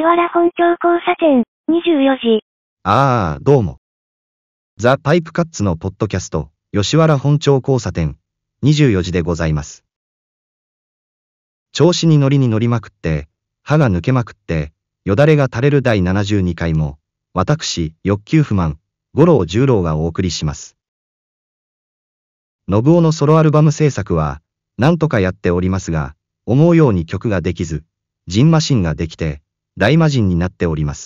原本町交差点、24時。 どうも。ザ・パイプカッツのポッドキャスト、吉原本町交差点、24時でございます。調子に乗りまくって、歯が抜けまくって、よだれが垂れる第72回も、私、欲求不満、五郎十郎がお送りします。信夫のソロアルバム制作は、なんとかやっておりますが、思うように曲ができず、ジンマシンができて、大魔人になっております。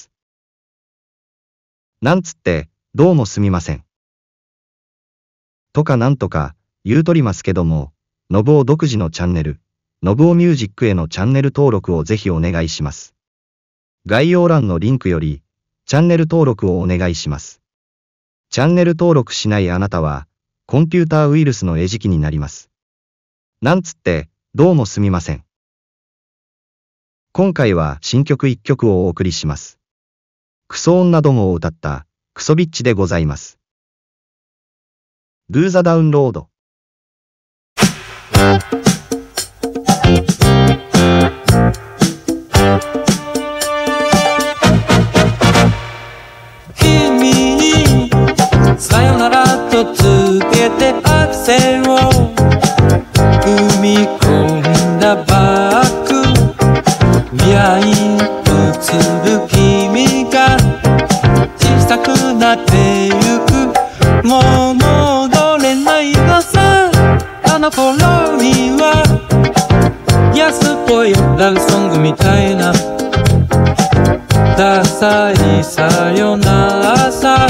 なんつって、どうもすみません。とかなんとか、言うとりますけども、信夫独自のチャンネル、信夫ミュージックへのチャンネル登録をぜひお願いします。概要欄のリンクより、チャンネル登録をお願いします。チャンネル登録しないあなたは、コンピューターウイルスの餌食になります。なんつって、どうもすみません。今回は新曲1曲をお送りします。クソ女どもを歌った、クソビッチでございます。Do the download。 君にさよならと告げてアクセルを踏み込んだバック、未来に映る君が小さくなってゆく。もう戻れないのさ、あの頃には安っぽいラブソングみたいなダサいさよならさ。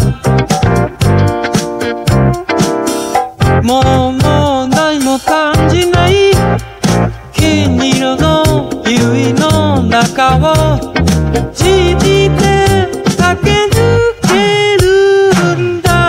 もう何も感じない金色の指の中をじじて駆け抜けるんだ。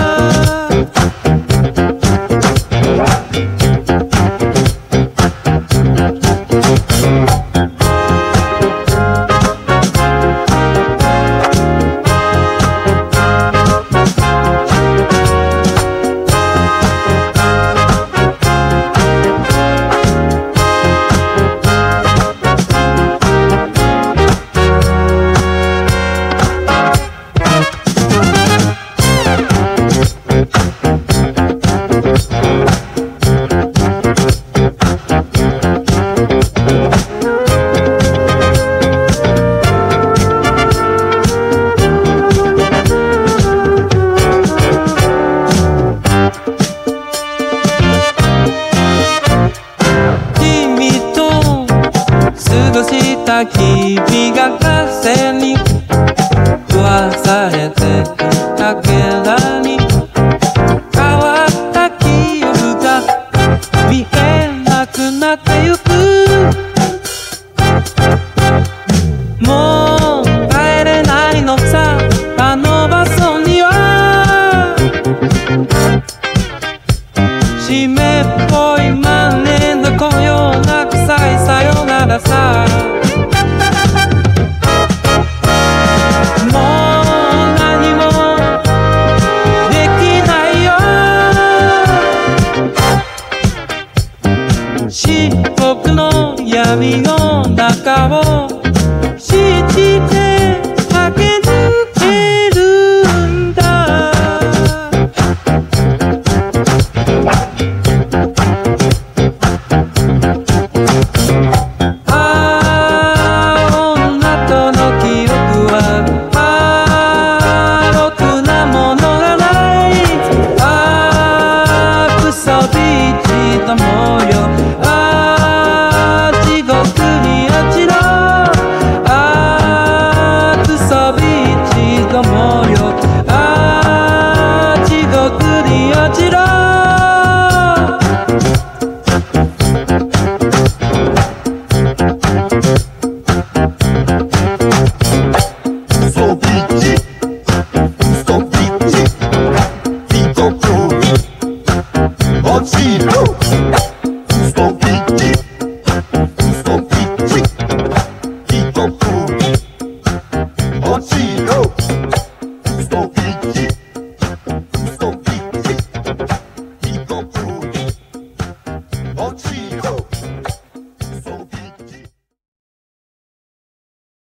君が風に食わされていたけらに変わった記憶が見えなくなってゆく。もう帰れないのさ、あの場所には湿っぽい万年のこような臭いさよならさ。僕の闇の中を信じて駆け抜けるんだ。女との記憶はろくなものがない。クソビーチどもよ、地獄に落ちろ。クソビーチどもよ、地獄に落ちろ。 クソビーチ、クソビーチ、地獄に落ちろ。クソビーチ、クソビーチ、地獄に落ちろ。クソビーチ、クソビーチ、地獄に落ちろ。